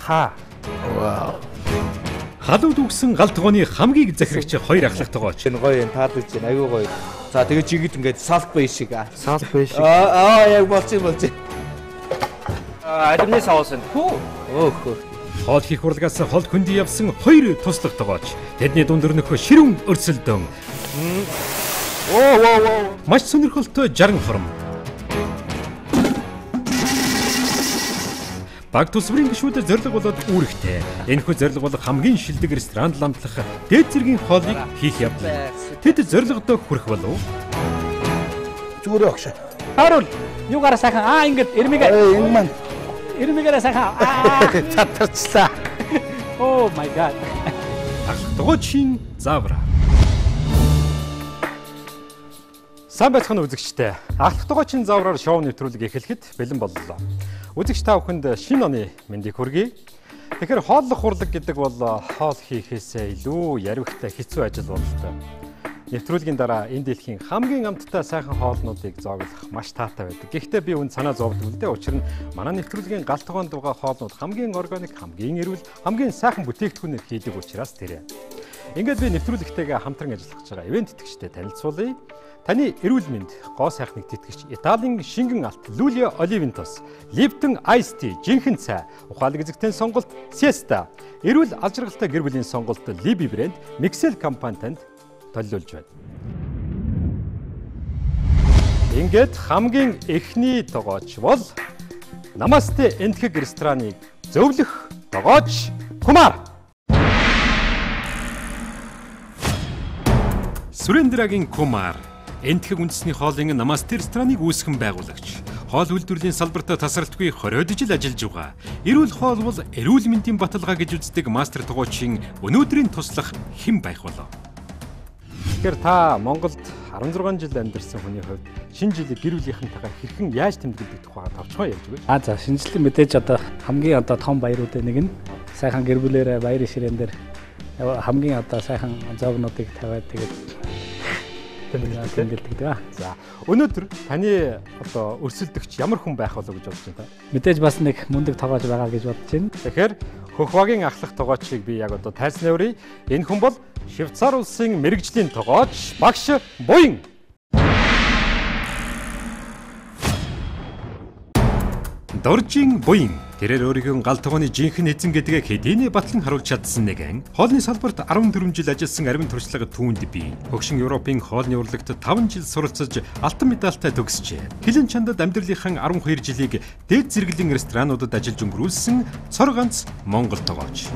та. Вау. Халууд үгсэн галтгооны хамгийн захирагч хоёр ахлагтайгооч. Энэ гоё энэ таалагдж байна. Аюу гоё. За тэгээ жигэд ингээд салт бай шиг. Салт бай шиг. Яг болж. Алимны соус нь. Өөх. Хоол хийх урлагаас хол хөндөй явсан хоёр туслагтайгооч. Тэдний дундэр нөхөө ширүүн өрсөлдөөн. Маш сонирхолтой 60 хором. Баг тусврын гишүүдэд зорилго болоод үүрэгтэй. Энэхүү зорилго бол хамгийн шилдэг ресторанд ламтлах дээд зэргийн хоолыг хийх явдал. Тэд зорилгодоо хүрэх болов. Зүгээр огш. Харуул. Юугаараа сайхан ингээд эрмигээ. Энэ маань Эрмигээрээ сайхан татарчлаа. Oh my god. Ахлагтайгоочийн заавар. Сайн байцгаана үзэгчдээ. Ахлагтайгоочийн заавраар шоу нэвтрүүлэг эхлэхэд бэлэн боллоо. Үзэгч та бүхэнд шинэ оны мэндийг хүргэе. Тэгэхээр хооллох урлаг гэдэг бол хоол хийхээсээ илүү яривхтай хэцүү ажил бололтой. Нэвтрүүлгийн дараа энэ дэлхийн хамгийн амттай сайхан хоолнуудыг зоглох маш таатай байдаг. Гэхдээ би үн санаа зовдөг үлдээ. Учир нь манай нэвтрүүлгийн галтгоонд байгаа хоолнууд хамгийн органик, хамгийн эрүүл, хамгийн сайхан бүтээгдэхүүнээр хийдэг учраас тэрэ. Ингээд би нэвтрүүлэгтэйгээ хамтран ажиллах гэж байгаа ивент тэтгэгчтэй танилцуулъя. Таны эрүүл мэнд гоо сайхныг тэтгэгч Италийн шингэн алт Lulia Oliventus, Lipton Ice Tea, жинхэнэ цай, ухаалаг эзэгтэн сонголт Siesta, эрүүл алж жаргалтай гэр бүлийн сонголт Libby брэнд Mixel компани танд төлөвлөж байна. Ингээд хамгийн эхний тогооч бол Namaste энтхэг рестораныг зөвлөх тогооч Kumar. Сүрендрагийн Kumar энтхэг үндэсний хоолын Namaste рестораныг үүсгэн байгуулагч. Хоол үйлдвэрлэлийн салбарт тасралтгүй 20 жил ажиллаж байгаа. Эрүүл хоол бол эрүүл мэндийн баталгаа гэж үздэг мастер тогоочийн өнөөдрийн туслах хэн байх болов? Тэгэхээр та Монголд 16 жил амьдарсан хүний хувьд шинэ жилийг гэр бүлийнхэнтэйгээ хэрхэн яаж тэмдэглэдэг тухай товчхон ярьж өгөөч. За шинэ жилийн мэдээж хамгийн том баяруудын нэг нь сайхан гэр бүлээрээ баярын ширээн дээр хамгийн сайхан зоогнуудыг тавиад тэгээд тэмдэглэдэг. За өнөөдөр таны өрсөлдөгч ямар хүн байх болов гэж бодож байна та? Мэдээж бас нэг мундаг тогооч байгаа гэж бодож байна. Тэгэхээр Хөхвагийн ахлах тогоочийг би яг тайлснаа өрье. Энэ хүн бол Швейцар улсын мэрэгжлийн тогооч багш Буян. Доржин Буян тэрээр өөрийнхөө гал тогооны жинхэнэ эзэн гэдгээ хэдийнэ батлан харуулж чадсан нэгэн хоолны салбарт 14 жил ажилласан арвин туршлага түүнд бий. Хөгшин Европын хоолны урлагт 5 жил суралцаж алтан медальтай төгсжээ. Хилэн чандад амьдралынхан 12 жилийг дээд зэрэглэлийн ресторануудад ажиллаж өнгөрүүлсэн цор ганц Монгол тогооч.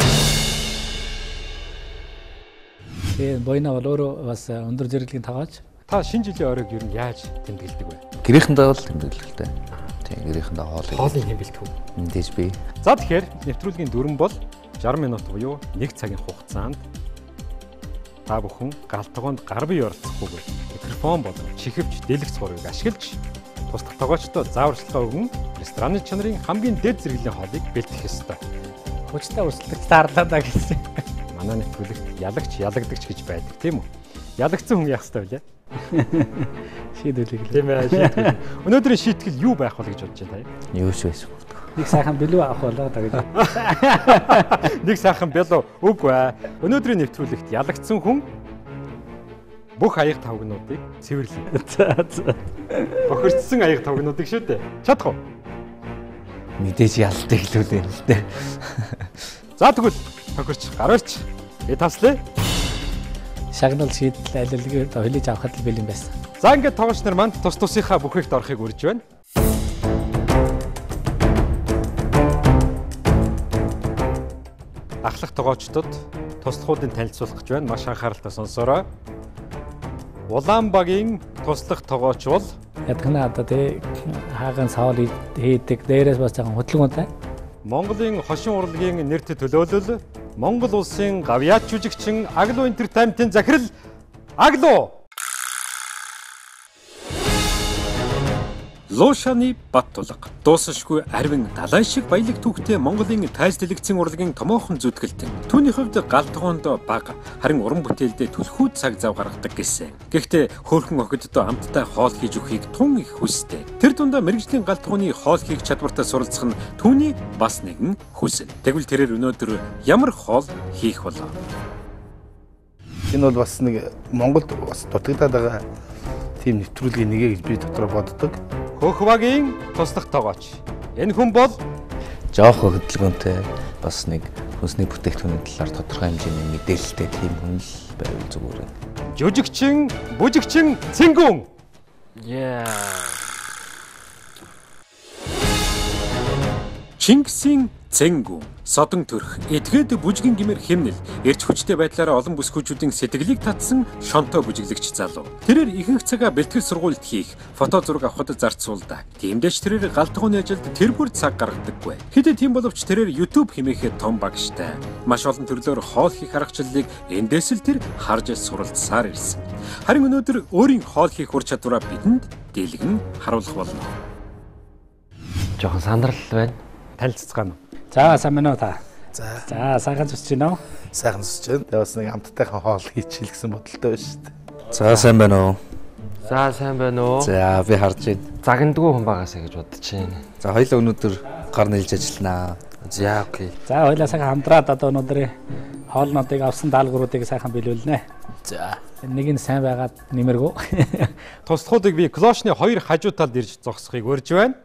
Буяна бол өөрөө бас өндөр зэрэглэлийн тогооч. Та шинэ жилийн оройг юу яаж тэмдэглэдэг вэ? Гэрийнхэндээ бол тэмдэглэлтэй. Тийм гэрийнхэндээ хоолын хэмбэлтгүү. Мэдээж би. За тэгэхээр нэвтрүүлгийн дүрэн бол 60 минут буюу 1 цагийн хугацаанд та бүхэн галтгоонд гар бие оролцохгүйгээр микрофон болон чихвч дэлгэц сургыг ашиглаж туслах тогоочдод зааварчилгаа өгөн рестораны чанарын хамгийн дээд зэрэглэлийн хоолыг бэлтгэх ёстой. Хүчтэй өрсөлдөгч таарлаа да гэсэн. Манай нэвтрүүлэгт ялагдагч гэж байдаг тийм үү? Ялагдсан хүн яах ёстой вэ? Шийдвэрлэх. Тийм ээ, шийдвэрлэх. Өнөөдрийн шийтгэл юу байх вэ гэж бодож байна та? Юу ч байсан. Нэг сайхан бэлүү авах болоо да гэж. Нэг сайхан бэлүү үгүй ээ. Өнөөдрийн нэвтрүүлэгт ялагдсан хүн бүх аяг тавгнуудыг цэвэрлэв. Бохирдсан аяг тавгнуудыг шүү дээ. Чадах уу? Мэдээж ялдаг хэлүүлээ л дээ. За тэгвэл тохирч гараарч би таслая. Шагнал шийдэл айллыг хөлиж авахд л бэлэн байсан. За ингээд тогооч нар манд тус тусынхаа бүхээгт орохыг урьж байна. Ахлах тогоочдод туслахуудын танилцуулах гэж байна. Маш анхааралтай сонсоорой. Улаанбагийн туслах тогооч бол ядгна хааган савал хийдэг дээрээс бас жоохон хөдөлгөөнтэй. Монголын хошин урлагийн нэрт төлөөлөл Монгол улсын гавьяач жүжигчин Аглу Entertainment-ийн захирал Аглу. Луушааны бат тулга дуусшгүй арвин далай шиг баялаг түүхтэй Монголын тайз дэлгэцийн урлагийн томоохон зүтгэлтэн. Түүний хувьд галтгоонд бага харин уран бүтээлдээ түлхүү цаг зав гаргадаг гэсэн. Гэхдээ хөөрхөн охиддоо амттай хоол хийж өгөхийг тун их хүсдэг. Тэр дундаа мэрэгжлийн галтгооны хоол хийх чадвартай суралцах нь түүний бас нэгэн хүсэл. Тэгвэл тэрээр өнөөдөр ямар хоол хийх болов? Энэ бол бас нэг Монголд бас дутагдаад байгаа тийм нэвтрүүлгийн нэгэ гэж би дотроо боддог. Хөхвагийн туслах тоогооч. Энэ хүн бол жоох хөдөлгөөнтэй бас нэг хүнсний бүтээгдэхүүний талаар тодорхой хэмжээний мэдээлэлтэй тийм хүн л байвал зүгээр юм. жүжигчин, бүжигчин, цэнгүүн. Чингисийн цэнгүүн, содон төрх, этгээд бүжгийн гимээр хэмнэл, эрч хүчтэй байдлаараа олон бүсгүйчүүдийн сэтгэлийг татсан шонтой бүжиглэгч залуу. Тэрээр ихэнх цагаа бэлтгэл сургуульд хийх, фото зураг авахд зарцуулдаг. Тиймдээч тэрээр галтгооны ажилд тэр бүр цаг гаргадаггүй. Хэдий тийм боловч тэрээр YouTube хэмээхэд том багштай. Маш олон төрлөөр хоол хийх аргачлалыг эндээс л тэр харж суралцсаар ирсэн. Харин өнөөдөр өөрийн хоол хийх ур чадвараа бидэнд дийлгэн харуулах болно. Жохон сандрал байна. Танилццгаана. За сайн байна уу та? За сайхан зүсч байна уу? сайхан зүсч байна. Тэгээ бас нэг амттайхан хоол хийчихэл гэсэн бодолтой байна шүү дээ. За сайн байна уу? За сайн байна уу? За би харж байна. Загнадгүй хүн байгаасаа гэж бодож байна. За хоёул өнөөдөр гар нэлж ажилланаа. За окей. За хоёлаа сайхан хамтраад одоо өнөөдрийн хоолнуудыг авсан даалгавруудыг сайхан биелүүлнэ. За Нэг нь сайн байгаад нэмэргүү. Туслахуудыг би клошны хоёр хажуу талд ирж зогсохыг урьж байна.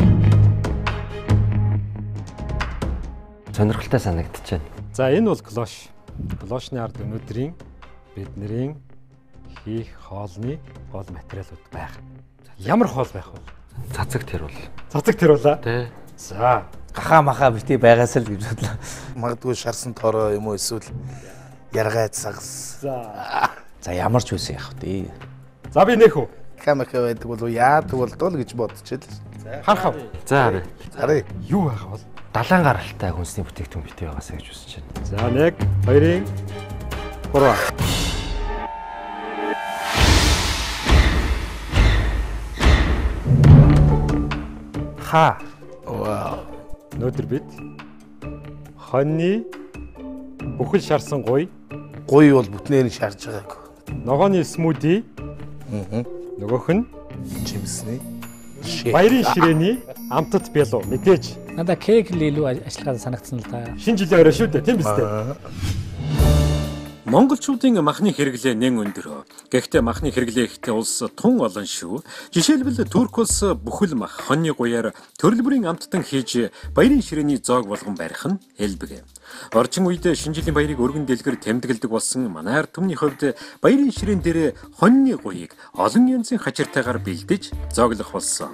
Сонирхолтой санагдаж байна. За энэ бол клош. Клошны ард өнөөдрийн бидний хийх хоолны гол материалууд байна. Ямар хоол байх вэ? Цацаг тэр бол. Цацаг тэр болоо. Тэ. За, Гахаа махаа битий байгаас л гэж бодлоо. магадгүй шарсан тоороо юм уу эсвэл яргайд сагс. За ямар ч байсан яах вэ? за би нэх үү. Камека байдаг бол яадаг болдоо л гэж бодчихлээ. Харах. За харъя. Харъя. Юу байх вэ? Далайн гаралтай хүнсний бүтээгдэхүүн битээ байгаасаа гэж үзэж байна. За 1, 2, 3. Ха. Вау. Өнөөдөр бид хоньны бүхэл шарсан гуй, Гуй бол бүтнээр нь шарж байгааг. ногооны смуди, нөгөөх нь Жимсний. баярын ширээний амтд бялуу. Мэдээж Надаа кек л илүү ажиллагаа санагдсан л та. шинэ жилийн орой шүү дээ, тийм биз дээ. Монголчуудын махны хэрэглээ нэн өндөр. Гэхдээ махны хэрэглээ ихтэй улс тун олон шүү. Жишээлбэл Турк улс бүхэл мах хоньны гуяар төрөл бүрийн амттан хийж баярын ширээний зоог болгон барих нь элбэг. Орчин үед шинэ жилийн баярыг өргөн дэлгэр тэмдэглэдэг болсон манай ард түмний хувьд баярын ширээн дээр хоньны гуйыг олон янзын хачиртайгаар бэлдэж зооглох болсон.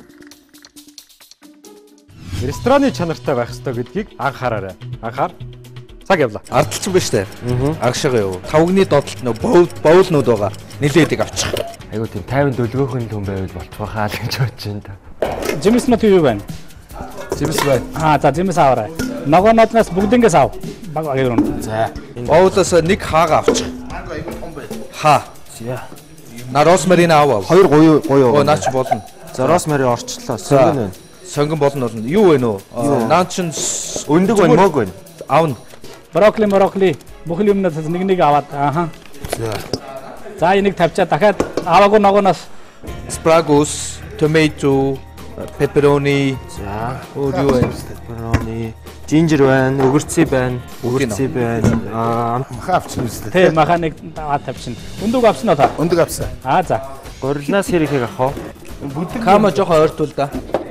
Рестораны чанартай байх ёстой гэдгийг анхаараарай. Анхаар. Цаг явлаа. Ардалсан ба штэ. Агшаага юу. Тавгны доотлолт нөө боулнууд байгаа. Нилээдэг авчих. Айгуу тийм 50 дөлгөөхөн хүн байвал болчих хаа л гэж бодож байна та. Жимс нот юу байна? Зэмс бай. За жимс аваарай. Ногоонотноос бүгднгээс ав. Баг баг юм. За. Боулаас нэг хаага авчих. Хаа. На росмарин аав. Хоёр гоё. Оо наач болно. За росмари орчлоо. Сонгон байна. Сонгон болно. Юу вэ нөө? Наа чин Өндөг байна, мөг байна. аавна. Брокколи бүхэл юмнаас нэг аваад. Ааха. За энийг тавьчаа дахиад аваагүй ногооноос Спрагус, tomato, pepperoni. За. Өөр юу вэ? Пепперони, жинжер байна, өгөрцөй байна. Өгөрцөй байна. Маха авчихсан үстэй. Тэ маха нэг аваад тавьчихна. Өндөг авсан уу та? Өндөг авсан. За. Горилнаас хэрэг авах уу? Кама жоохон ойртуул да.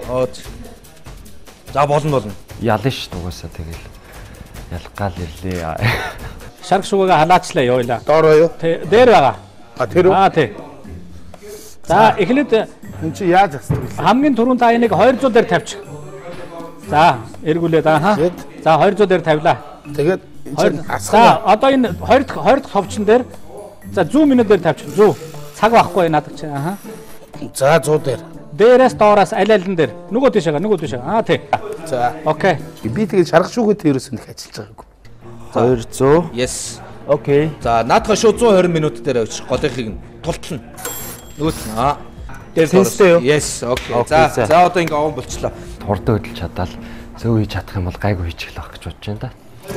За болно. Ялна ш дугаасаа тэгэл. Ялгаал ирлээ. Шарк шугаага халаачлаа явуулаа. Доороо юу? Дээр байгаа. Тэр үү? Тий. За эхлээд Энд чи яаж асуув вэ? хамгийн түрүүнд та энийг 200 дээр тавьчих. За эргүүлээд ааха. За 200 дээр тавилаа. Тэгээд За одоо энэ 20 товчон дээр за 100 минут дээр тавьчих. 100. Цаг байхгүй надад чи ааха. за 100 дээр. Дээрээс доороос аль алин дээр. Нөгөө тийшээ. Тий. За. Окей. Би тэгээд шарах шүүгээ тэрээс нэг ажиллаж байгаагүй. 200. Yes. Окей. За наадхаа шууд 120 минут дээр авчих. Голынхыг нь тултална. Нөгөөт нь Дээр Сенстэй юу? Yes, окей. Окей, За одоо ингээ овон болчлоо. Хурдан хөдөлж чадаал зөв хийж чадах юм бол гайгүй хийчих л байх гэж бодож байна да.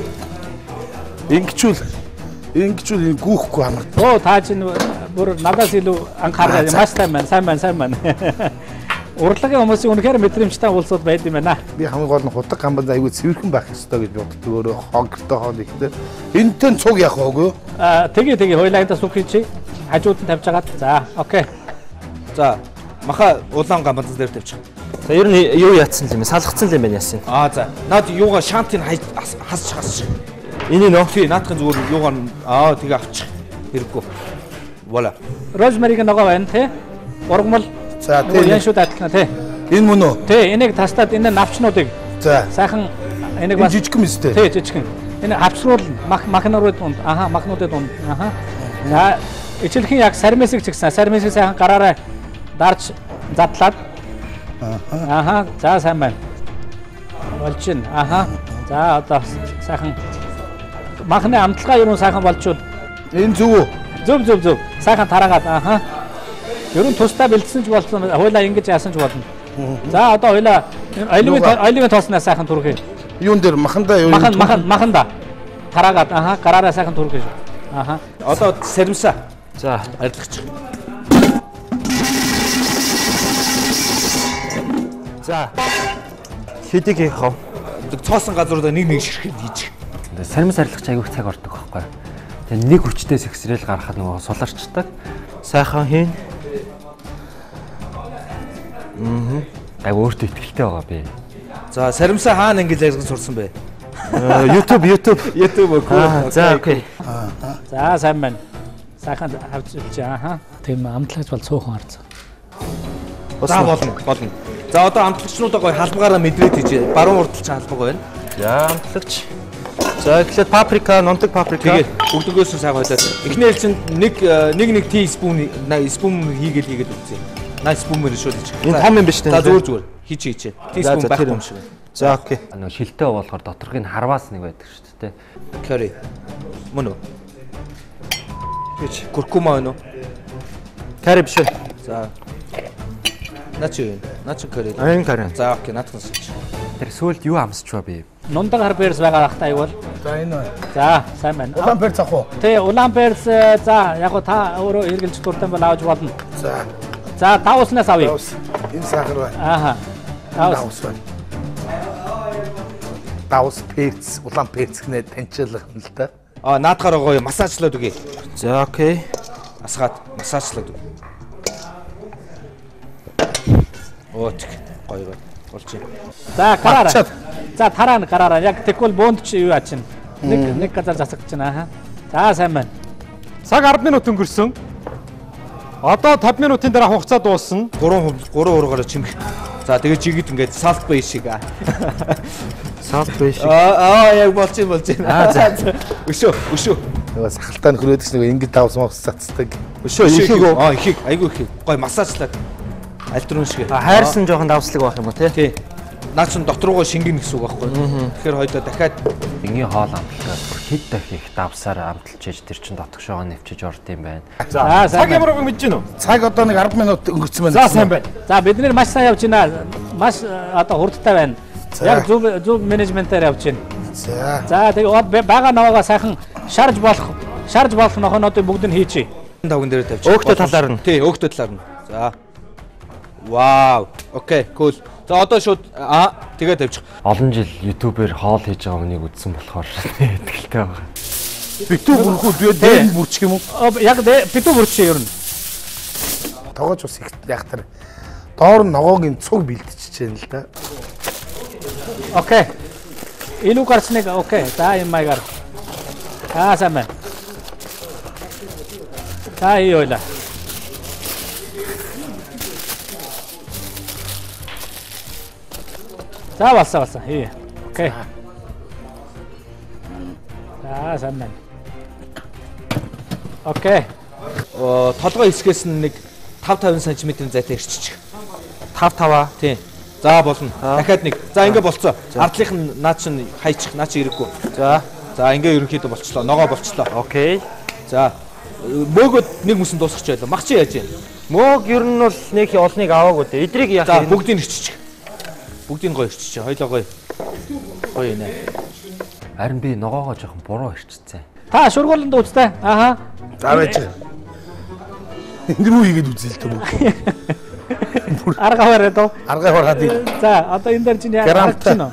Ингэчүүл гүүхгүй хамаатай. Оо та чинь бүр надаас илүү анхаарал маш сайн байна. Урлагийн хүмүүсийн үнэхээр мэдрэмжтэй уулзууд байд юм байна. Би хамгийн гол нь худаг гамбал аягүй цэвэрхэн байх ёстой гэж боддог. Өөрөө хогтой хоол ихтэй. Энтэн цуг яах вэ? Тэгээ хоёулагтаа сүх хийчих. Хажууд нь тавьж агаад. За, окей. За маха улаан гамбал дээр тавьчих. За ер нь юу яатсан юм бэ? Салгацсан юм байна яасан. За. Наад юугаа шантыг хасчих. Энэ нөө. Тий, наадхан зүгээр юугаар тэгээ авчих. Хэрэггүй. Вола. Розмариг нөгөө байна те. Ургамал. За тийм шүү даатна те. Энэ мөн үү? Тий, энийг тастаад энэ навчнуудыг. За. Сайхан энийг бас жижигхэн мэт. Тий, жижигхэн. Энэ авчруулна. Махнарууд дунд. Махнуудын дунд. За, ичилхэн яг сармисыг чигсэн. Сармисыг сайхан гараараа дарж задлаад. За, сайн байна. Болж байна. За, одоо сайхан махны амтлагаа юу сайхан болчууд. Энэ зүг үү? Зөв. Сайхан тараагаад. Ер нь тусдаа бэлдсэн ч болсон. Хойлоо ингэж яасан ч болно. За одоо хойлоо оливын тоосноо сайхан түргэй. Юун дээр махандаа юу? Маханда. Тараагаад гараараа сайхан түргэй шүү. Одоо сармсаа. За, арилгачих. За. Хэдийг хийх вэ? Цоосон газруудаа нэг ширхэг хийчих. Сармис арилгач айгүйх цаг ордог байхгүй. Тэгээ нэг хүчтэй сэгсрэл гаргахад нөгөө суларчдаг. Сайхан хийн. Айгүй өөртөө ихтэй байгаа би. За сармсаа хаана ингэж арилгаж сурсан бэ? YouTube. YouTube окей. За окей. За сайн байна. Сайхан авч үлчээ. Тийм амтлагч бол цуухан арц. За болно. За одоо амтлагчнуудаа гоё халбагаараа мэдрээд хийж баруун урдч халбаг байна. За амтлагч. За эхлээд паприка, нунтаг паприка. Тэгээд өгдөгөөс сайхан хойлоо. Эхнэр чинь нэг теаспун хийгээл үзье. Nice spoon-ээр шууд хийж. Энэ том юм биш үү? За зүгээр. Хийчээ. Teaspoon байхгүй юм шиг. За окей. Нөгөө шилтэй болохоор доторхыг хараваас нэг байдаг шүү дээ. Curry. Мөн үү? Гэж куркума байна уу? Curry биш үү? За. Начи curry. Энэ curry. За окей, наадхан сууч. Тэр сүулт юу амсч ба би? Нундаг хар перс байгаа бахтай юу бол. За энэ. За сайн байна. Улаан перс авах уу? Тий, улаан перс за яг та өөрөө эргэлж дуртай бол авч болно. За тавснаас авъя. Энэ сахар байна. Тавс байна. Тавс перц, улаан перц гэнэ таньчлах юм л да. Наадгаар гоё массажлаад үгүй. За окей. Асгаад массажлаад үгүй. Оотик гоё. Болж байна. За гараараа. За тараа гараараа. Яг тэгвэл буунд чи юу аачин. Нэг газар засагч байна. За сайн байна. Цаг 10 минут өнгөрсөн. Одоо 50 минутын дараа хугацаа дуусна. 3 уруугаараа чимэх. За тэгээ жигэд ингээд salt bay шиг Salt bay шиг. Яг болж байна. За. Өшөө. Нөгөө сахалтаа нөхрөөдөгч нөгөө ингэ тавс мовс цацдаг. Өшөө ихийг үү? Ихийг. Айгүй ихийг. Гой массажлаад. Альтрон шиг. Хайрсан жоохон давслаг байх юм уу тий? Наа чин дотруугаа шингэн гэсэн үг байхгүй. Тэгэхээр хойдоо дахиад Энгийн хоол амтлагаас хэд дахин их давсаар амталж ээж тэр чин дотгошоогоо нэвчиж орд юм байна. За цаг ямар үг мэдэж гинөө? Цаг одоо нэг 10 минут өнгөрцөн байна. За сайн байна. За бид нэр маш сайн явж байна. Маш одоо хурдтай байна. Яг зөв менежментээр явж байна. За тэгээ бага наваагаа сайхан шарж болох нохонуудыг бүгд нь хийчихье. тавган дээр тавьчих. Өөхтө талаар нь. Тий, өөхтө талаар нь. За. Вау. Окей, cool. За одоо шууд тэгээ тавьчих. Олон жил YouTube-ээр хоол хийж байгаа хүнийг үзсэн болохоор итгэлтэй байгаа. Битүү бүрхүү дээр бүрчих юм уу? Яг битүү бүрчих ер нь. Тогооч ус их яхтар. Доор нь ногоогийн цуг бэлтчихэж байна л да. Окей. Илүү гарсныг окей. За юм маягаар. Сайн байна. За ийола. За болсон. Хий. Окей. За сайн байна. Окей. Толгой хэсгээс нь нэг 5-50 см зайтай ирчих. 5-5. Тий. За болно. Дахиад нэг. За ингээ болцоо. Ардлынх нь наа чин хайчих. Наа чи ирэхгүй. За ингээ ерөнхийдөө болчлоо. Ногоо болчлоо. Окей. За. мөөгөд нэг мөсөн дуусчих байлаа. Мах чи яаж вэ? Мөөг ер нь бол нэг олныг аваагүй дээ. Эдрийг яах За юм? бүгдийг ирчих. Бүгдийг гоё ирчих. Хоёлоо гоё. Гоё нэ. Харин би ногоогоо жоохон буруу ирчихсэн. Та шургууланд үзтээ. Ааха. За байж. Энд рүү хийгээд үзэл төө. Аргавараа доо. Аргаа хараад. За одоо энэ дээр чинь харагч байна.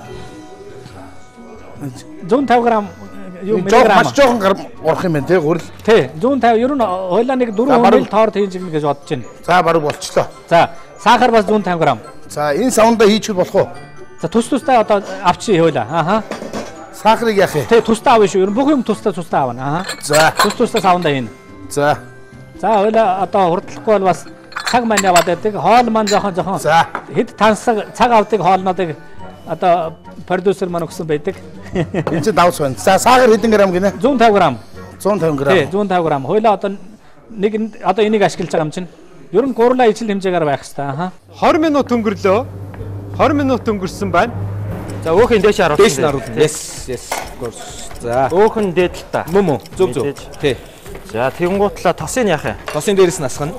150 г юу миллиграмм. Маш жоохон гар урах юм байна тий гурил. Тий 150 ер нь хойлоо нэг 4 хүнэл тоорт хийж гэнэ гэж бодож байна. За баруун болчлоо. За сахар бас 150 г. За энэ савндаа хийчихвэл болох уу? За тустай одоо авчи хойлоо. Ааха. Сахарыг яах вэ? Тий тустай авна шүү. Ер нь бүх юм тустай авна. Ааха. За тустай савндаа хийн. за хойлоо одоо хурдлахгүй бол бас цаг маань яваад байдаг. Хоол маань жоохон за хэд тансаг цаг авдаг хоолнуудыг одоо продюсер маань өгсөн байдаг. энэ чинь давс байна. За сахар хэдэн грамм гинэ? 150 г. 150 грамм. Тий 150 г. Хойлоо одоо нэг одоо энийг ашиглаж байгаа юм чинь. Ер нь гурлаа ижил хэмжээгээр байх хэрэгтэй. Ааха. 20 минут өнгөрлөө. 20 минут өнгөрсөн байна. За өөхөн дээш харуулсан. Дээш нь харуулсан. Yes. За. Өөхөн дээд л та. Мөн. Зөв. Тий. За тэгэнгуутлаа тосын яах юм? Тосын дээрээс нь асгана.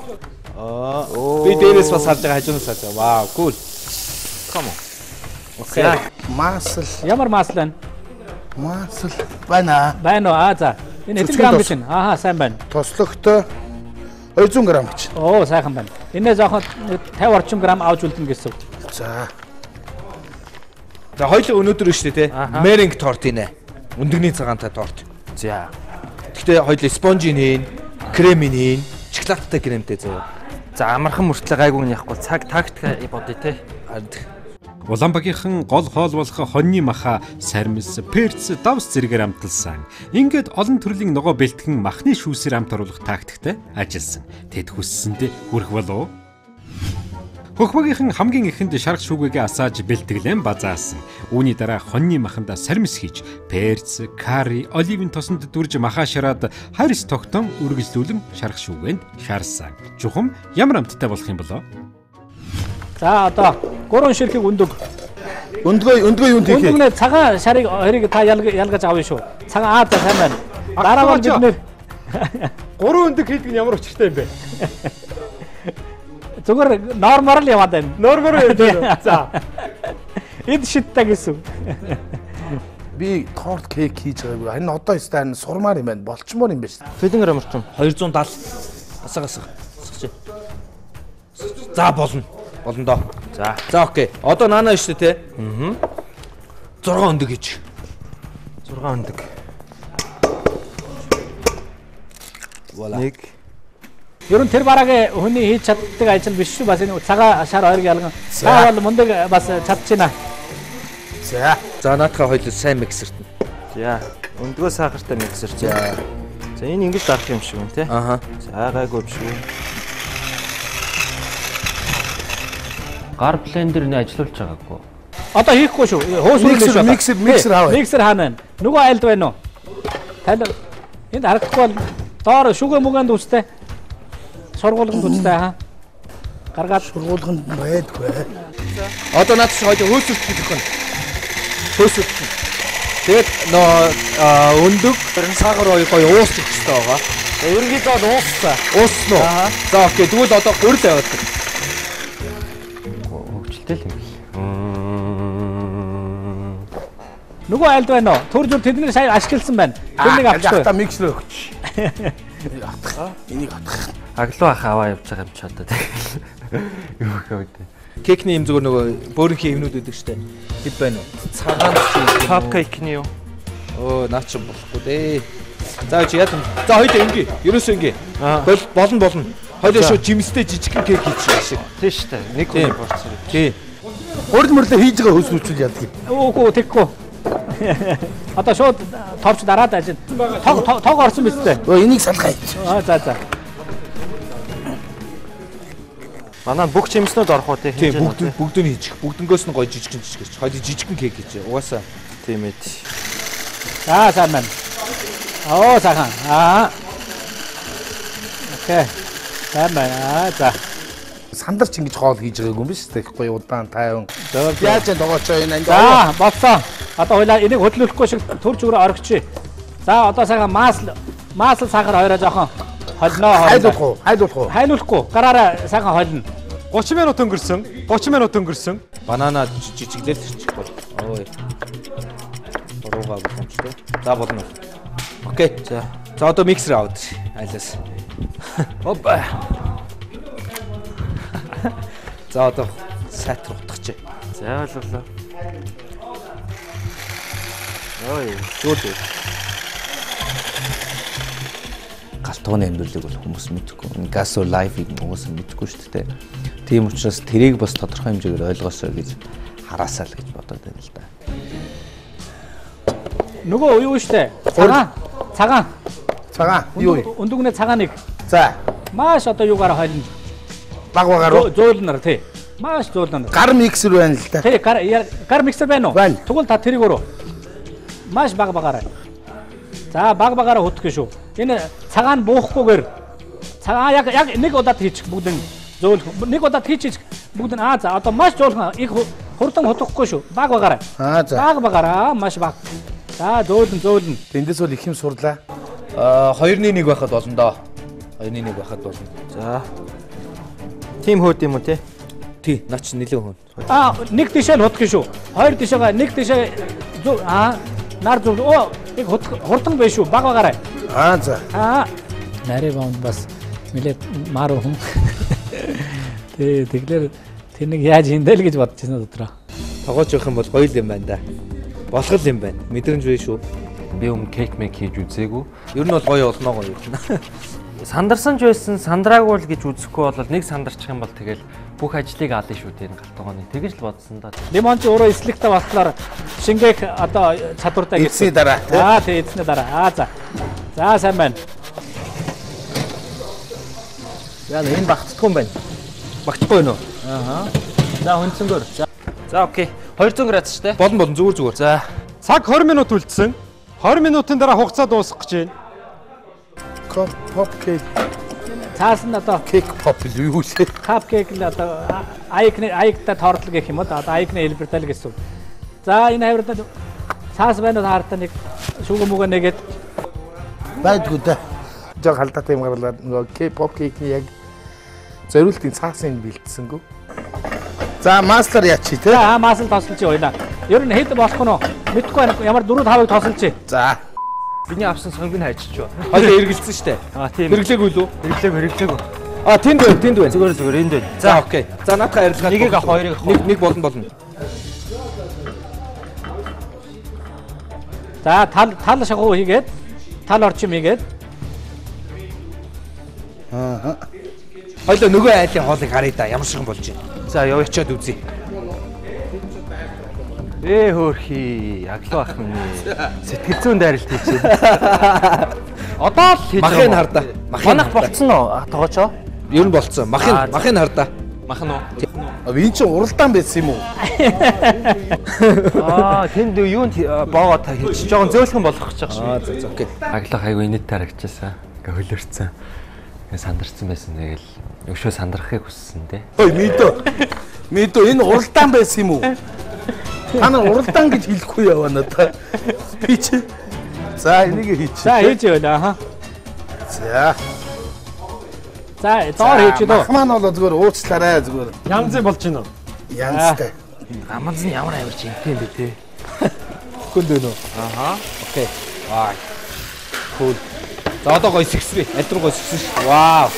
Би дээрээс бас харж байгаа хажуунаас харж байгаа. Вау, cool. Come on. Окей. Масл. Ямар масл байна? Масл байна. Байна уу? За. Энэ хэдэн грамм гэж байна? Ааха, сайн байна. Тослогтой 200 грамм гэж. Оо, сайхан байна. Энээ жоохон 50 орчим грамм авч үлдэнэ гэсэн. За. За хоёул өнөөдөр шүү дээ, тий. Меринг торт инэ. Өндөгний цагаантай торт. За. Гэхдээ хоёул спонжийн, кремийн, шоколадтай кремтэй заяа. За амархан мөртлөө гайгүй яахгүй цаг тактик бодъё те. Улаанбагийнхан гол хоол болох хоньны маха, сармис, перц, давс зэрэгээр амталсан. Ингээд олон төрлийн ногоо бэлтгэн махны шүүсээр амт оруулах тактиктэй ажилласан. Тэд хүссэндээ хүрэх болов. Хөхбагийнхан хамгийн ихэнд шарх шүүгээгээ асааж бэлтгэлэн базаасан. Үүний дараа хоньны маханд сармис хийж, перц, карри, оливын тосонд дүрж махаа шараад харис тогтон үргэлжлүүлэн шарх шүүгээнд шаарсан. Чухам ямар амттай болох юм болоо? За одоо 3 ширхэг өндөг. Өндгөө юунд хийх вэ? Өндөгнөө цагаан шарыг хоёрыг та ялгаж авъя шүү. Цагаан за сайн байна. Дараа нь бид нэр 3 өндөг хийдэг нь ямар учиртай юм бэ? зүгээр нормал яваад байна. Нормал яваад. За. Эд шиттэй гэсэн. Би торт кейк хийж байгаагүй. Харин одоо стайн сурмаар юм байна. Болчмоор юм байна шүү. Хэдэн грамм орчим? 270. Асагасах. За болно. Болно доо. За окей. Одоо наана шүү дээ, тий. 6 өндөг хийж. 6 өндөг. Voilà. Нэг. Ер нь тэр бараагийн хүний хийж чаддаг ажил биш шүү. Бас энэ цагаан шар хоёрыг ялган. Та бол мундаг бас чадчихна. За наатахаа хоёул сайн миксертэн. За өндгөө сахартай миксер. За энэ ингэж дарах юм шиг байна те. Аха. За гайгүй биш үү. Гар блендер нэ ажиллуулж байгаагүй. Одоо хийхгүй шүү. Хөөс Миксер хаа вэ? Миксер хаана байна? Нөгөө айлд байна уу? Тал энд харагдахгүй бол доор шүгэ мүгэнд үстэй. Сургуулганд үстэй хаа. Гаргаад Сургуулганд байдгүй. Одоо наатах хоёул хөөсөлт хийх нь. Хөөсөлт. Тэгээд өндөг сахар гоё уусчих хэрэгтэй байгаа. Ерөнхийдөө ууссан. Уусноо. За окей. Тэгвэл одоо гурил яваад. Хөвчлөлтэй л юм бэл. нөгөө айлд байна уу? Түр зүр тэдний сая ашигласан байна. Тэрнийг авчихгүй. Та миксер өгч. Энийг атах. Аглуу ах аваа явж байгаа юм ч одоо тэгэл. Юу гэвэл Кекний юм зүгээр нөгөө бөөрийнхээ юмнууд өгдөг штэ. Хэд байна уу? Цагаан топ кекний юу? Оо наач болохгүй дээ. За чи яа. За хоёул ингээ. Ерөөсөө ингээ. Болно. Хоёул шууд жимстэй жижигхэн кек хийчих шиг. Тийм штэ. Нэг хүн порцоо. Тий. Гурил мөрлөө хийж байгаа хөөсөлчүүл яадаг. Үгүй тэггүй. Одоо шууд товч дараад ажил. Тог орсон биз дээ. Өө энийг салгая. За. Манай бүх жимснүүд орох уу тий бүгд нь хийчих. Бүгднгөөс нь гоё жижигхэн жижигч. Хоёул жижигхэн кек хийж. Угаасаа тийм ээ. За сайн байна. Оо сайхан. Окей. Сайн байна. За. Сандарч ингэж хоол хийж байгаагүй юм биш үү? Гоё удаан тайван. Яаж догоочоо энэ. За болцоо. Одоо хойлоо энийг хөдлөхгүй шиг төр зүрэ орогч. За одоо сайхан масл сахар хоёроо жоохон холно. Хайдуулах уу? Хайнуулахгүй. Гараараа сайхан холно. 30 минут өнгөрсөн. 30 минут өнгөрсөн. Банана жижиглэл чих бол. Ой. Боруугаа боломжтой. За болно. Окей. За. За одоо миксер аваад айлаас. Опа. За одоо сайтар утгач. За ойлголоо. Ой, зөөлөө. Галтгооны амьдралыг бол хүмүүс мэдэхгүй. Гасо лайфыг хүмүүс мэдэхгүй шүү дээ. Тийм учраас тэрийг бас тодорхой хэмжээгээр ойлгосоо гэж хараасаа л гэж бодоод байна л да. Нөгөө юу штэ? Цагаан. Юу? Өндөгнөө цагааныг. За. Маш одоо юугаар холно. Баггаар уу? Зөөлнөр тий. Маш зөөлнөр. Гар миксер байна л да. Тий, гар миксер байна уу? Байна. Тэгвэл та тэрийг өрөө. Маш багаараа. За багаараа хөтгөх шүү. Энэ цагаан буухгүйгээр цагаан яг нэг удаад хийчих бүгдэн зөөлөх. Нэг удаад хийчих бүгдэн за одоо маш зөөлхөн их хурдан хутгахгүй шүү. Багаараа. За. Багаараа маш баг. За зөөлөн. Эндээс бол их юм сурлаа. 2-1 байхад болно доо. 2-1 байхад болно. За. Тим хөөд юм уу те? Тий, наач нэлээд хүн. Нэг тишээ л хутгах шүү. Хоёр тишээгаа нэг тишээ нар зүг их хурдан байх шүү. Багаараа. За. Нарийн бомд бас нэлээд маар хүн. Тэгэхээр тэр нэг яаж хиндээл гэж бодож байна дотроо. Тогооч явах юм бол гоё юм байна да. Болох юм байна. Мэдрэмж вэ шүү. Би кейк мэг хийж үзээгүй. Ер нь бол гоё олноо гоё. Сандарсан ч байсан, сандраагүй л гэж үзэхгүй бол нэг сандарчих юм бол тэгэл бүх ажлыг аална шүү дээ энэ галтгооны. Тэгэж л бодсон да. Лимон ч өөрөө эслэгтэй болохоор шингээх одоо чадвартай гэж. Эцсийн дараа. Тий, эцсийн дараа. За. За сайн байна. Яа энэ багтдаггүй юм байна. Багтахгүй нөө. За хүнцэнгөр. За окей. 200 градус ч те. Болно зүгээр. За. Цаг 20 минут үлдсэн. 20 минутын дараа хугацаа дуусах гэж байна. Pop cake. Цаас нь одоо Cake pop юу вэ? cupcake л одоо аягтай тоорлол гэх юм уу? Одоо аягны хэлбэртэй л гэсэн. За энэ хаврад цаас байна уу хаартаа нэг шүүгэн мүгэн нэгээд Байдгүй да. Жог халдаатай юм гарлаа нөгөө pop cake яг зориултын цаасын бэлдсэнгүү. За маслер ячи те. за маасл тосолж байна. Ер нь хэд болох нь мэдгүй байна. Ямар 4-5-ыг тосолж. За. Биний авсан сонгыг хайчиж ба. Хоёул эргэлцсэн штэ. Тийм. Хэрэглээгүй лүү? Хэрэглээгүй. Тэнд байна. Зүгээр энд байна. За окей. За наадхаа арилгаад Нэгийг авах, хоёрыг авах. Нэг болно. За тал шахуу хийгээд тал орчим хийгээд Хоёул нөгөө айлын хоолыг харъя да. Ямар шиг болж байна. За яваачаад үзье. Хөөрхий, аглуу ах минь. Сэтгэл зүйн дайралт хийчихээ. Одоо л хийж Махын хардаа. Манах болцсон уу? Тогоочоо. Ер нь болцсон. Махын хардаа. Махан уу? Энэ чинь уралдаан байсан юм уу? Тэнд юунд боогоо та хийчих жоохон зөөлхөн болох гэж байгаа шүү. За окей. Аглах айгүй инээд тарагчаасан. Ингээ хөлөрцөн. Ингээ сандарсан байсан. Тэгэл өшөө сандрахыг хүссэн те. Ой мэдөө энэ уралдаан байсан юм уу? Та нар уралдаан гэж хэлэхгүй яваа надаа. Би чи. За энийг хийчих. за хийж байна. За доор хийж дөө. Маань бол зүгээр уучлаарай зүгээр. Янзын болж байна уу? Янзтай. Гаманз нь ямар амарч интэй юм бэ те. Хүнд өнөө. Окей. Cool. За одоо гоё сэгсвэ. Аль руу гоё сэгсэн ш. Вау.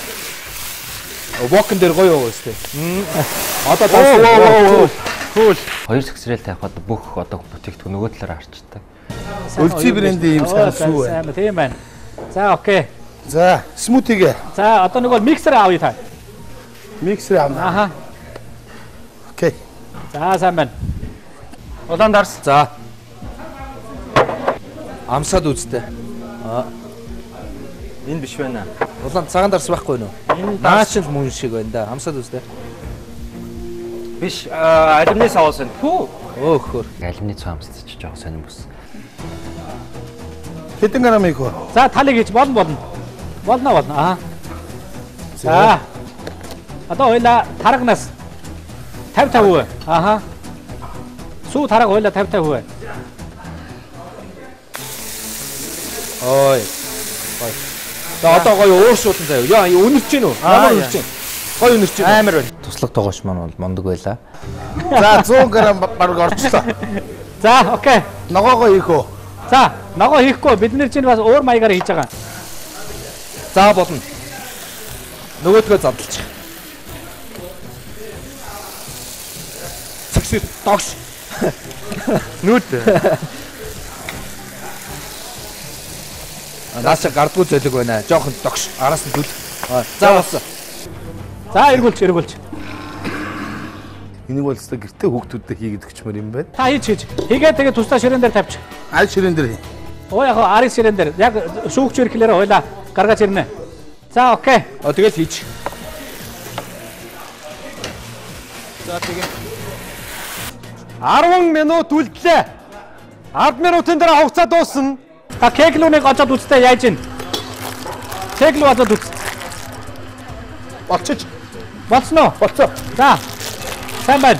Вокн дээр гоё яваа штэ. Одоо тас. Cool. Хоёр сэгсрэл тавихад бүх одоо бүтээгдэхүүн нөгөө талаар харчдаг. Өлций брендийн юм санасуу байна. Сайн тийм байна. За окей. За смутигээ. За одоо нэг бол миксер авъя та. Миксер авна. Окей. За сайн байна. Улаан дарс. За. Амсаад үзтээ. Энэ биш байна. Улаан цагаан дарс байхгүй нөө. Наач л мөн шиг байна да. Амсаад үзтээ. Биш алюминий савсан. Хөөр. Алюминий цаа амсчих жоохон сонирм бус. Хэдэн грамм их вэ? За талыг хийж болно. Болно. За. Одоо хоёлаа тарагнаас 50%. Сүү тараг хоёлаа 50%. Ой. За одоо гоё ууршуулсан заяа. Яа өнөрч гин үү? Ямар өнөрч гин? Гоё өнөрч гин. Амар байна. Туслах тоогооч маань бол мундаг байлаа. За 100 г баг орчлоо. За окей. Ногоогоо хийх үү? За ногоо хийхгүй бид нэр чинь бас өөр маягаар хийж байгаа. За болно. Нөгөөдгөө задлчих. Цэгсэд догш. Нүүд. Нааша гардгуу зөлөг байна. Жохон догш. Араас нь дүл. За болсон. За эргүүлж. Энийг бол өстой гэртээ хүүхдүүдэд хийгээд өгчмөр юм байна. Та хийж. Тэгээд тэгээ тусдаа ширээн дээр тавьчих. Аль ширээн дээр хий. Оо яг арис ширээн дээр. Яг шүүгч ирэхлээр хойлоо гаргаж ирнэ. За окей. Тэгэл хийж. За тэгээ 10 минут үлдлээ. 10 минутын дараа хугацаа дуусна. Та кеглүүнийг очоод үзтээ яаж ийн. Кеглүү очоод үз. Болчих. Болсон уу? Болцоо. За. Сайн байна.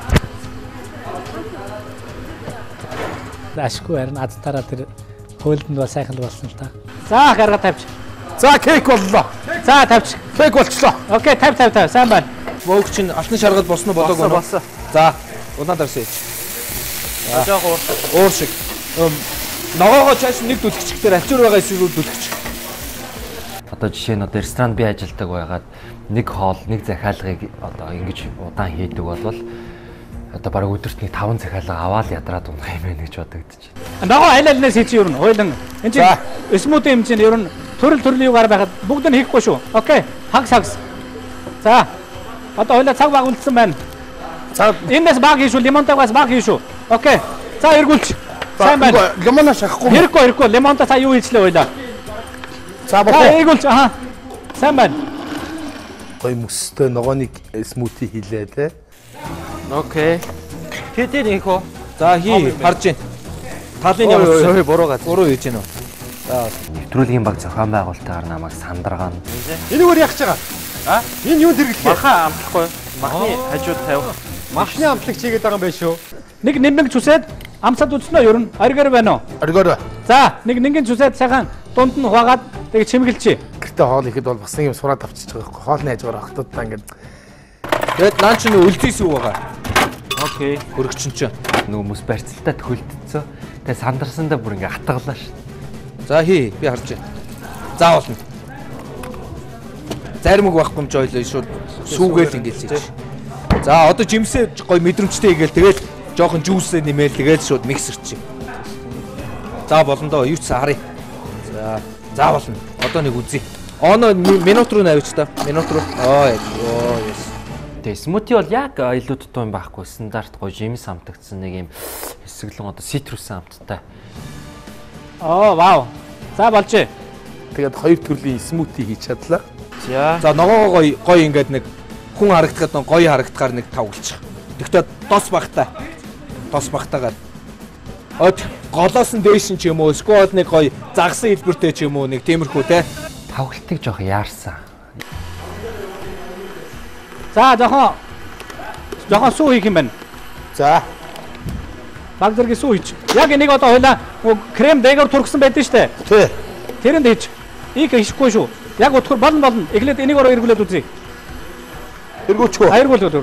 Ашгүй харин азтараа тэр хөөлдөнд бол сайхан л болсон л та. За гаргаад тавьчих. За кейк боллоо. За тавьчих. Кейк болчихлоо. Окей, тавь. Сайн байна. Мөг чинь алтан шаргал босно болоогүй. Болсон. За улаан дарсаж. Ажаах Уур шиг. Ногоогоо чааш нэг дүлгчгээр ачуур байгаа эсвэл дүлгч. Одоо жишээ нь одоо ресторан би ажилладаг байгаад нэг хоол, нэг захиалгыг одоо ингэж удаан хийдэг болвол одоо бараг өдөрт нэг 5 захиалга аваад ядраад унах юм байна гэж бодогдож байна. Ногоо айлалнаас хийчих юу? Хойлон. Энд чинь смути юм чинь ер нь төрлийн югаар байхад бүгд нь хийхгүй шүү. Окей. Хагс. За. Одоо хойлоо цаг баг үлдсэн байна. За Энэс баг хийшүү, лимонтойгоос баг хийшүү. Окей. За эргүүлч. Сайн байна. лимоноо шахахгүй. Хэрэггүй. Лимонтой та юу хийчлээ хойлоо. За За болоо. эргүүлч. Сайн байна. Гой мөстэй ногооны смути хийлээ те. Окей. Тэдний их оо. За хий харж байна. Талын ямар Ой буруу гад. буруу хийж байна уу? За Нэвтрүүлгийн баг зохион байгуулалтаар намайг сандаргаана. Энэгээр яах гэж байгаа? А? Энэ юунд хэрэглэх вэ? Махан амтлахгүй. Махны хажууд тавих. Махны амтлагч хийгээд байгаа юм байна шүү. Нэг нэмэг цүсээд амсаад үзнэ юу? Оргоор байна уу? Оргоор. За нэг нэгэн цүсээд сайхан дунд нь хуваагаад тэгээ чимгэлчээ. Гэртээ хоол ихэд бол бас нэг юм сураад авчиж байгаа байхгүй. Хоолны хажуугаар охтуудаа ингээд. тэгээд нaan чинь үлдээс юу байгаа? Окей. Хөрөгчин чинь. Нөгөө хүмүүс барьцалтаа төхөлдсөн. Тэгээ сандарсандаа бүр ингээ хатгалаа ш. За хий би харж байна. За болно. Заримг байхгүй юм ч ойлоо шууд сүүгээл ингээл хийж. За одоо жимсээ гой мэдрэмжтэй хийгээл тэгээд жоохон жүүсээ нэмээл тэгээд шууд миксерч. За болно доо юу ч харъя. За болно. Одоо нэг үзье. Оно минут руу навич та. Минут руу. Яс. Тэгээ смути бол яг илүү дутуу юм байхгүй. Стандарт гоё жимс амтагдсан нэг юм хэсэглэн одоо ситрус амттай. Оо вау. За болжээ. Тэгээд хоёр төрлийн смути хийж чадлаа. За ногоогоо гоё ингээд нэг хүн харагдахад гоё харагдахаар нэг тавгалчих. Тэгтээ дос багтаагаад. Од голоос нь дээш ч юм уу, сквад нэг гоё загсан хэлбэртэй ч юм уу нэг тиймэрхүү те. Тавгалтыг жоох яарсан. За жоохон сүү хийх юм байна. За Баг зэрэг сүү хийж. Яг энийг одоо хойлоо крем дээгэр тургасан байдсан шүү дээ. тий. Тэрэнд хийж. Ийг хийхгүй шүү. Яг утгаар болно. Эхлээд энийг ороо эргүүлээд үзье. Эргүүчгүй. Эргүүл.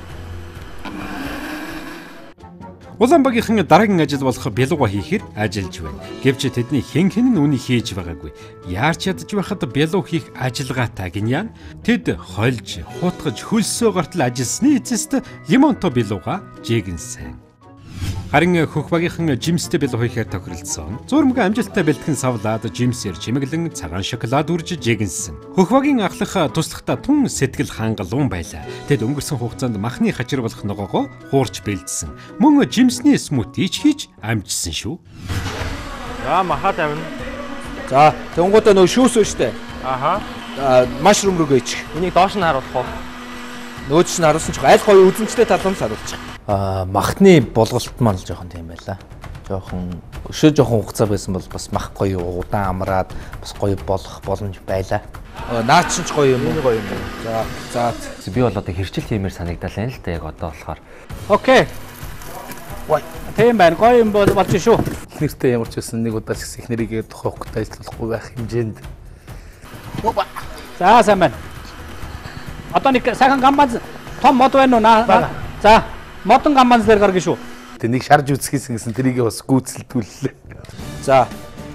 Улаанбагийнхан дараагийн ажил болох бялууга хийхээр ажиллаж байна. Гэвч тэдний хэн нь үнийг хийж байгаагүй. Яарч ядж байхад бялуу хийх ажиллагаатай гиньян тэд хольж, хутгаж, хөлсөө гартал ажилласны эцэст лимонто бялууга жигэнсэн. Харин хөх багийнхан жимстэй бялуу хийхээр тохиролцсон. Зурмгийн амжилттай бэлтгэн савлаад жимсээр чимэглэн цагаан шоколад үрж жигэнсэн. Хөх багийн ахлах туслахта тун сэтгэл хангалуун байлаа. Тэд өнгөрсөн хугацаанд махны хажир болох ногоогоо хуурч бэлдсэн. Мөн жимсний смути хийж амжсан шүү. За махад авна. За тэнгуудаа нөө шүүс өштэй. Аха. Машрум руу гээч. Энийг доош нь харуулах уу? Нөөч нь харуулсан ч аль гоё үзэнчтэй талаас харуулчих. Махны булгалт маань л жоохон тийм байлаа. Жоохон жоохон хугацаа байсан бол бас мах гоё удаан амраад бас гоё болох боломж байлаа. Наач ч гоё юм уу? Гоё юм байна. За. Би бол одоо хэрчил хиймээр санагдал байна л да яг одоо болохоор. Окей. Вай. Тийм байна. Гоё юм болж шүү. Эхнэртэй ямар ч байсан нэг удаа ч ихнэрийгээ тухайхгүй ажиллахгүй байх хэмжээнд За сайн байна. Одоо нэг сайхан гамбанз том мод байна уу? За модон гамбанз дээр гаргая шүү. Тэнийг шарж үзэхийсэн гэсэн тэрийг бас гүйцэлдүүллээ. За.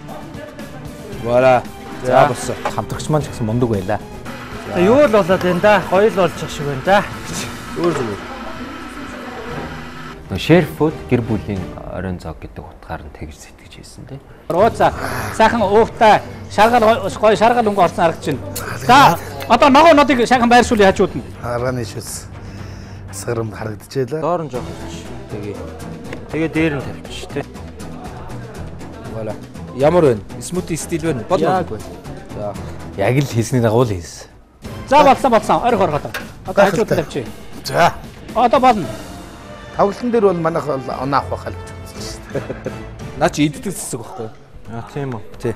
Вара. За болсон. Хамтрагч маань ч гэсэн мундаг байлаа. Юу л болоод байна да. Гоё л болчих шиг байна да. Зүгээр. Шерфүүд гэр бүлийн оройн зог гэдэг утгаар нь тэгж сэтгэж хийсэн тий. Ууцаа сайхан уувтай шаргал гоё шаргал өнгө орсон харагдаж байна. За одоо ногоо нодыг сайхан байршуулъя хажууд нь. Харааны шүс сарам харагдчихлаа. Доор нь жоох тэгээ дээр нь тавьчих тий. Вала. Ямар вэ? Смути стил вэ? Болно. За. Яг л хийсний дагуу л хийсэн. За болсон. Орих орохоо. Одоо хажууд нь тавьчих. За. Одоо болно. Тоглолтын дээр бол манайх оноо авах байх л гэж үзсэн шүү дээ. Наа чи иддэг цэцэг байхгүй. Тийм үү. Тий.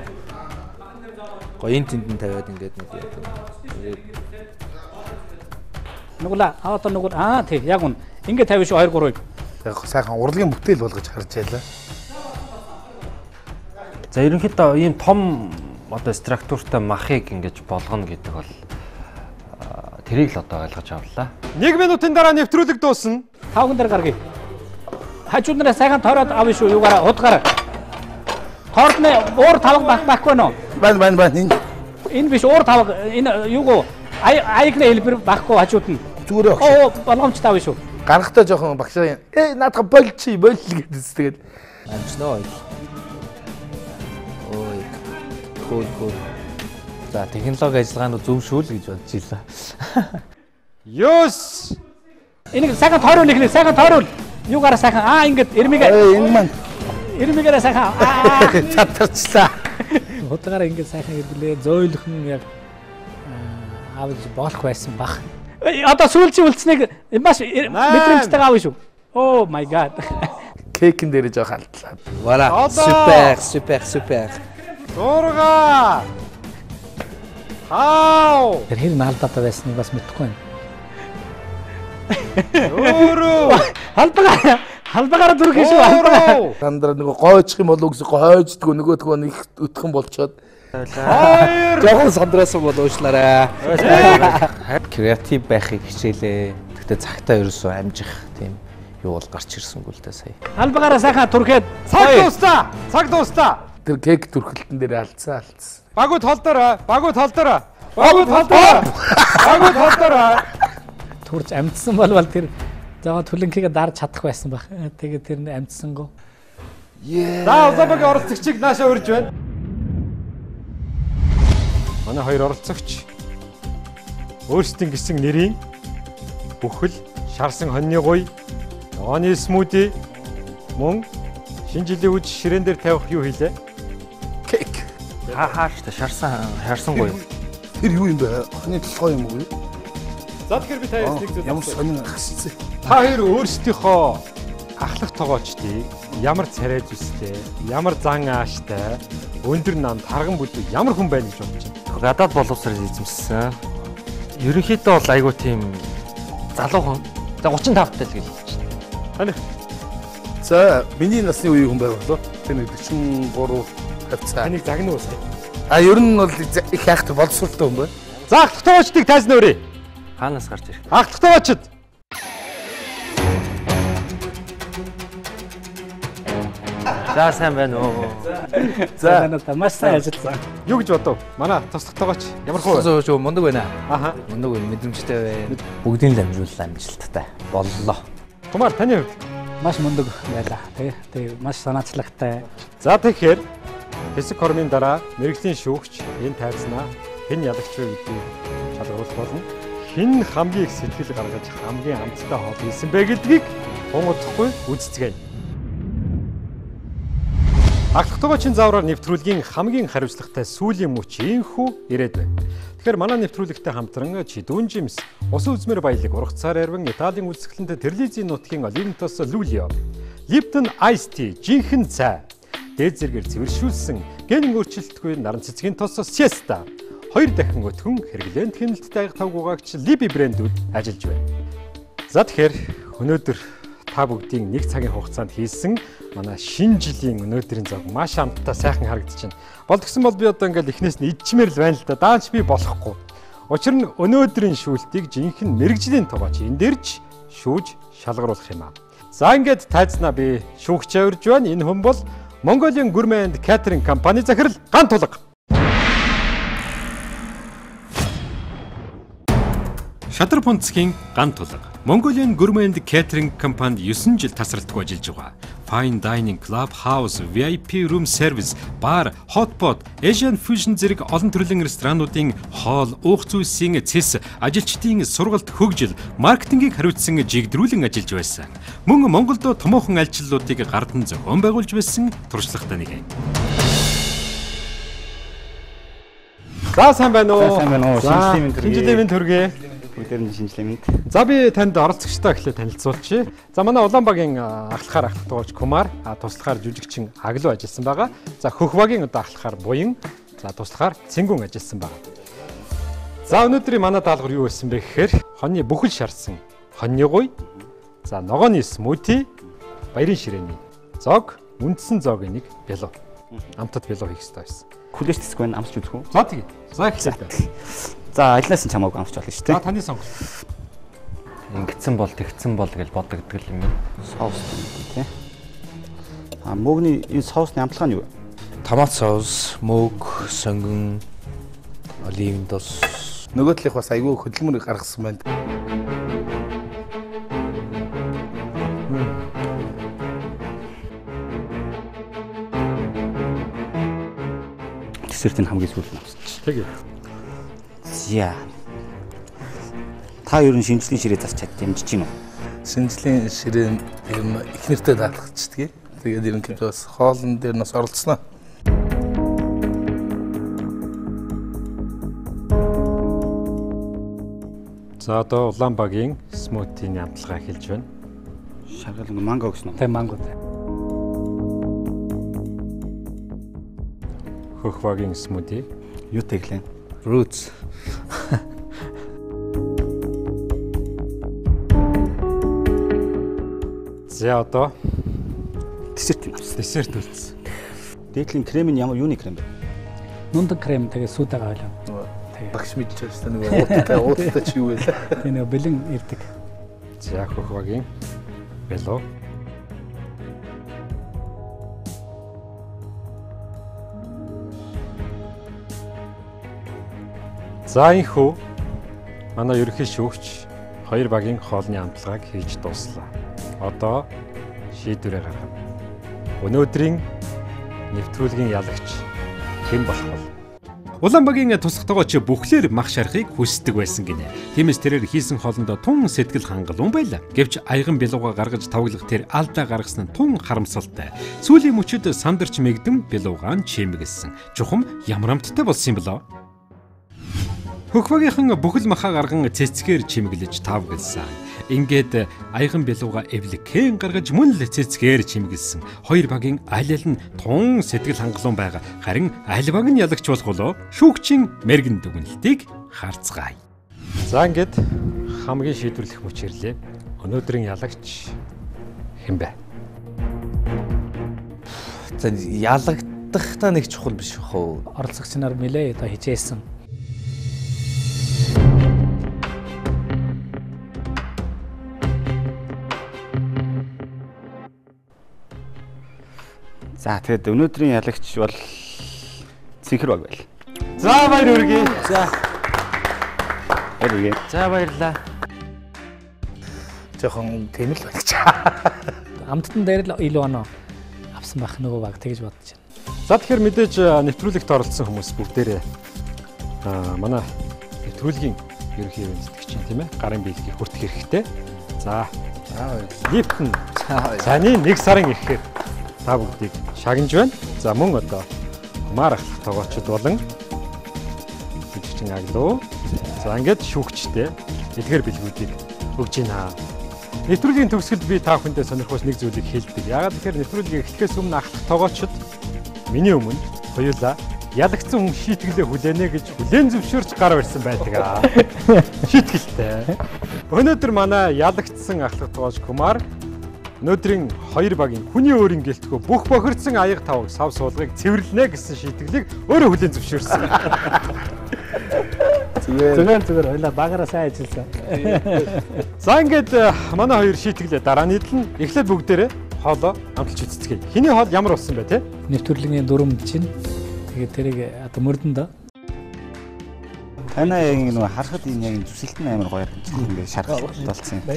Гоён тэнд тавиад ингээд нэг яа. Нүглаа. Одоо нүгэл тий яг үн. Ингээд тавиш 2 3-ыг. Яг сайхан урлагийн бүтээл болгож харж байлаа. За ерөнхийдөө ийм том одоо структуртай махыг ингэж болгоно гэдэг бол тэрийг л одоо ойлгож авлаа. 1 минутын дараа нэвтрүүлэг дуусна. Тавхан дээр гаргая. Хажууд нараа сайхан тоороод авъя шүү. Юугаараа удаагаараа. Тоордны уур тавг байхгүй нөө. Байна. Энэ биш уур тавг энэ юугоо аягны хэлбэр байхгүй хажууд нь. Зүгээрээ огш. Оо болгоомж тавья шүү. Гарахтаа жоохон багшаа наадах болчих гэдээс тэгээд Амснаа. Ой. Cool. За технологи ажиллагааны зөв шүү л гэж бодож илаа. Ёс! Энийг сайхан тойрол ихлээ. Сайхан тойрол. Юугаараа сайхан ингээд энэ маань эрмигээрээ сайхан цатарчлаа. удаагаараа ингээд сайхан ирлээ. Зөөлхөн яг аавч болох байсан баг. Одоо сүүлчийн үлдснийг маш мэдрэмжтэйг аавь шүү. Oh my god. Кекэн дээр жоох алдлаа. Вала. Супер. Зурга. Хаа! Тэр хэр наалдаатай байсныг бас мэдэхгүй байна. Өөрөө Халбагаараа дүрх шүү. Тандраа нөгөө гойчих юм болов уу гэсэн хойждгөө нөгөөдгөө нэг өтгөн болчоод. хоёр Жохон сандраас бол уушлаарай. Креатив байхыг хичээлээ. Гэхдээ цагтаа ерөөсөө амжих тийм юу бол гарч ирсэнгүй л дээ сая. Халбагаараа сайхан түрхэд цаг дуустаа. Тэр кек түрхэлтэн дээр алдсан. Багууд холдороо. турж амтсан болвол тэр заа түлэнхийг дарж чадах байсан баг. Тэгээд тэр амтсангүй. За Озобогийн оролцогчийг наашаа урьж байна. Манай хоёр оролцогч өөрсдийн гисэн нэрийн бүхэл шарсан хоньны гуй, ногооны смути, мөн шинэ жилийн үж ширээн дээр тавих юу хийлээ? Кек. Хааш та шарсан гоё. Тэр юу юм бэ? Хоньны толгой юм уу? За тэгэхээр би таяас нэг зүйл ямар сонин агсцээ. Та хоёр өөрсдийнхөө ахлах тоогоочдыг ямар царай зүстэй, ямар зан ааштай, өндөр намд харган бүлэг ямар хүн байна гэж бодож байна. Гадаад боловсрол эзэмссэн. Ерөнхийдөө бол айгүй тийм залуу хүн. За 35 тал гэж хэлж байна. Таних. За миний насны үеийн хүн байгаад тэр 43 тавцаа. Таныг загнаа уусаа. Ер нь бол их хайхтай боловсролтой хүн байна. За ахлах тоогоочдыг тайзан өрөө. Хаанаас гарч ирэх? Ахлах тоогоочд. За сайн байна уу. За маш сайн ажилласан. Юу гэж бодов? Манай тослох тоогооч ямар хөө? Шүү мундаг байна. Аха. Мундаг байна. Мэдрэмжтэй байна. Бүгдийн л амжууллаа амжилттай боллоо. Тумаар таны хувьд Маш мундаг байлаа. Тэгээ маш санаачлагтай. за тэгэхээр физик хормын дараа мэрэгжлийн шүүгч энэ тайзнаа хэн ялагч вэ гэдгийг шалгаруулах болно. Хэн хамгийн их сэтгэл гаргаж хамгийн амттай хоол хийсэн бэ гэдгийг гомдохгүй үзцгээе. Ахлах тоогоочийн заавраар нэвтрүүлгийн хамгийн хариуцлагатай сүүлийн мөч ийхүү ирээд байна. Тэгэхээр манай нэвтрүүлэгтэй хамтран Чидүүн Жимс, Усан үзмэр баялаг, ургацаар ярван Италийн үлсгэлэнтэй Терлизийн нутгийн Олимпиос Лулио, Lipton Ice Tea, жинхэнэ цай, дээд зэргээр цэвэршүүлсэн генийн өөрчлөлтгүй наран цэцгийн тос Siesta, 2 дахин өтгөн хэрэглээнд хяналттай тавгуугаагч Libby брэндүүд ажиллаж байна. За тэгэхээр өнөөдөр та бүгдийг нэг цагийн хугацаанд хийсэн манай шинэ жилийн өнөөдрийн зог маш амттай сайхан харагдаж байна. Болдгсон бол би одоо ингээл эхнээс нь идчмээр л байна л да. Даанч би болохгүй. Учир нь өнөөдрийн шүүлтийг жинхэнэ мэрэгжлийн тогооч энэ дэрж шүүж шалгаруулах юм аа. За ингээд тайзнаа би шүүгч авирж байна. Энэ хүн бол Mongolian Gourmet and Catering компани захирал Ган Тулга. Шадар Пунцгийн Ган Тулга. Mongolian Gourmet and Catering компанид 9 жил тасралтгүй ажиллаж байгаа. Fine Dining, Club House, VIP Room Service, Bar, Hotpot, Asian Fusion зэрэг олон төрлийн ресторануудын хоол, уух зүйлсийн цэс, ажилчдын сургалт хөгжил, маркетингийг хариуцсан жигдрүүлэн ажиллаж байсан. Мөн Монголд томоохон альчлалуудыг гардан зохион байгуулж байсан туршлагатай нэг юм. За сайн байна уу? Сайн байна уу? Шинжилгээ төргий. Бүгдээрний шинжилгээ мэд. За би танд оролцогчтой эхлээд танилцуулчих. За манай Улаанбаагийн ахлахаар ахлагч Кумар, туслахаар жүжигчин Аглуу ажилласан байгаа. За Хөхбагийн одоо ахлахаар Буян, за туслахаар Цэнгүн ажилласан байгаа. За өнөөдрийн манай даалгавар юу байсан бэ гэхээр хоньны бүхэл шарсан хоньны гуй, за ногооны смути, баярын ширээний зог, үндсэн зоогийн нэг бялуу. Амтад бялуу хийх хэрэгтэй байсан. Хүлээж тэсэх байна, амсч үзэх үү? За тэгье. За эхлэе. За ажлаас нь чамаагүй амсч болно шүү дээ. За таны сонголт. Ингэсэн бол тэгсэн бол гэж бодогддог юм байна. Соус тий. Мөгний энэ соусны амталгаа нь юу вэ? Томат соус, мөг, сонгон, оливын дос. Нөгөө талынх бас айгүй хөдөлмөр гаргасан байна. Десертийн хамгийн сүүлд нь амсч. Тэгээ. За. Та ер нь шинжлэлийн ширээ зарч чаддсан юм уу? Шинжлэлийн ширээ юм их нэртэй даатгачдаг. Тэгээд ерөнхийдөө бас хоолн дээр нас оролцсноо. За одоо Улаанбаагийн смутины амталгаа эхэлж байна. Шаргал нэг манго гэсэн үү? Тэ манго тэ. Хөхбагийн смути. Юу тэглэн? Roots. За одоо Десертийн амс. десерт үлдсэн. Дээдлийн крем нь ямар юуны крем бэ? Нундаг крем тэгээ сүтэйгээ ойлоо. Багш мэдчихэж байна нөгөө ууттай чи юу вэ? Тэгээ нэг бэлэн ирдэг. За Хөхбагийн бялуу. За инхүү манай ерөнхий шүүгч хоёр багийн хоолны амтлагааг хийж дууслаа. Одоо шийдвэрээ гаргана. Өнөөдрийн нэвтрүүлгийн ялагч хэн болох вэ? Улаанбаагийн тусах тогооч бүхлээр мах шарахыг хүсдэг байсан гинэ. Тиймээс тэрээр хийсэн хоолндоо тун сэтгэл хангалуун байлаа. Гэвч аяган бялууга гаргаж тавглах тэр алдаа гаргасан нь тун харамсалтай. Сүүлийн мөчөд сандарч мэгдэм бялуугаан чимэглсэн. Чухам ямар амттай болсон юм болоо? Хөхбагийнхан бүхэл махаа гарган цэцгээр чимэглэж тавгалсан. Ингээд аяган бялууга эвлэхэн гаргаж мөн л цэцгээр чимэглсэн. Хоёр багийн аль аль нь тун сэтгэл хангалуун байгаа. Харин аль баг нь ялагч болох болоо шүүгчийн мэрэгэн дүгнэлтийг харцгаая. За ингээд хамгийн шийдвэрлэх мөч ирлээ. Өнөөдрийн ялагч хэн бэ? За ялагдах та нэг чухал биш хөө. Оролцогч нар нэлээ одоо хичээсэн. За тэгээд өнөөдрийн ялагч бол Цэнхэр баг байл. За баяр хүргэе. За Баяр хүргэе. за баярлаа. Жохон тийм л байна ч. Амттан дээр л илүү оноо авсан байх нөгөө баг тэгж бодож байна. За тэгэхээр мэдээж нэвтрүүлэгт оролцсон хүмүүс бүгдээрээ манай нэвтрүүлгийн ерөнхий эзэмшигчийн тийм ээ гарын биелгийг хүртэх хэрэгтэй. За Липтон цааны 1 сарын ихээр та бүгдийг шагнаж байна. За мөн одоо Кумар ахлах тогоочд болон жүжигчин Аглуу. За ингээд шүүгчтэй эдгээр бэлгүүдийг өгж байна. Нэвтрүүлгийн төгсгөлд би та бүхэндээ сонирхож нэг зүйлийг хэлдэг. Яагаад тэгэхээр нэвтрүүлгийг эхлэхээс өмнө ахлах тогоочд миний өмнө хоёулаа ялагдсан хүн шийтгэлээ хүлээнэ гэж хүлээн зөвшөөрч гар барьсан байдаг. Шийтгэлтэй. Өнөөдөр манай ялагдсан ахлах тогооч Кумар өнөөдрийн хоёр багийн хүний өөрийн гэлтгөө бүх бохирдсан аяга тавг сав суулгыг цэвэрлэнэ гэсэн шийтгэлийг өөрөө хүлээн зөвшөөрсөн. Зүгээр ойлаа багаараа сайн ажилласан. За ингээд манай хоёр шийтгэлээ дараа нийтлэн эхлээд бүгдээрээ хоолоо амталж үзцгээе. Хиний хоол ямар болсон бэ те? Нэвтрүүлгийн дүрм чинь тэгээд тэрийг одоо мөрдөн доо. Танаа яг нэг харахад энэ яг зүсэлтэн амар гоё ингээд шаргал болцсон юм.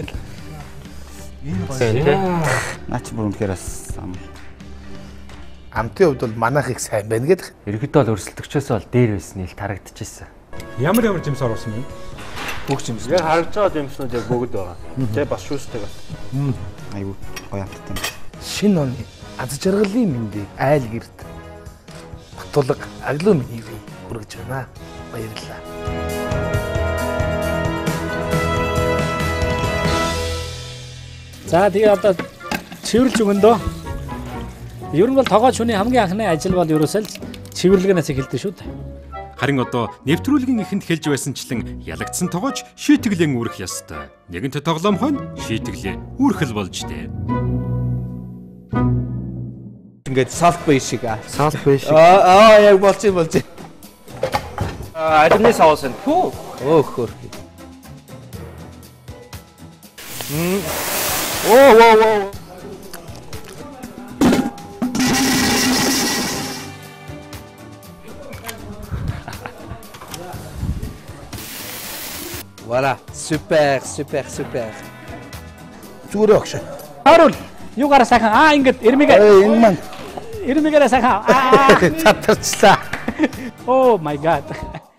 Наач бүр үнэхээр бас амтын хувьд бол манайхыг сайн байна гэдэг. Ерөнхийдөө бол өрсөлдөгчөөс бол дээр байсан ил тарагдчихсан. Ямар жимс оруулсан бэ? Бүх жимс. Яг харж байгаа жимснүүд яг бүгд байгаа. Тэ бас шүүстэй байна. Айгу гоё амттай. Шинэ оны аз жаргалын мэндийг айл гэрд Батулга аглуу мэнийг хүргэж байна. Баярлалаа. За тэгээ одоо цэвэрлж өгөндөө. Ер нь бол тогооч хүний хамгийн анхны ажил бол ерөөсөө цэвэрлэгнээс эхэлдэг шүү дээ. Харин одоо нэвтрүүлгийн эхэнд хэлж байсанчлан ялагдсан тогооч шийтгэлэн үүрэх ёстой. Нэгэнт тоглоом хойно шийтгэлээ үүрхэл болж дээ. Ингээд салт бай шиг аа. Салт бай шиг. Яг болж. Алимны соус энэ. Хөөх. Оо. Voilà, super. Зүгээр огш. Харуул. Юугаараа сайхан ингээд эрмигээ. Энэ маань Эрмигээрээ сайхан. татарчлаа. Oh my god.